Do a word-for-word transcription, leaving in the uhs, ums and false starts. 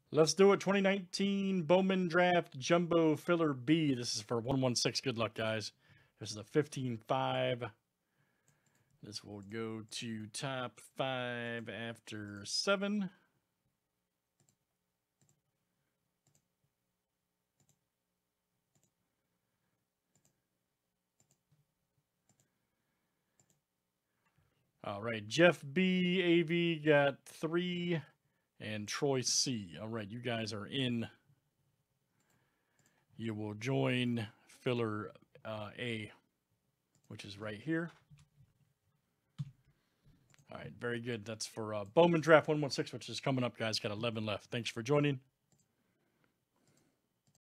Let's do it. twenty nineteen Bowman Draft Jumbo Filler B. This is for one one six. Good luck, guys. This is a fifteen five. This will go to top five after seven. All right, Jeff B, A V got three, and Troy C. All right, you guys are in. You will join filler uh, A, which is right here. All right, very good. That's for uh, Bowman Draft one one six, which is coming up, guys. Got eleven left. Thanks for joining.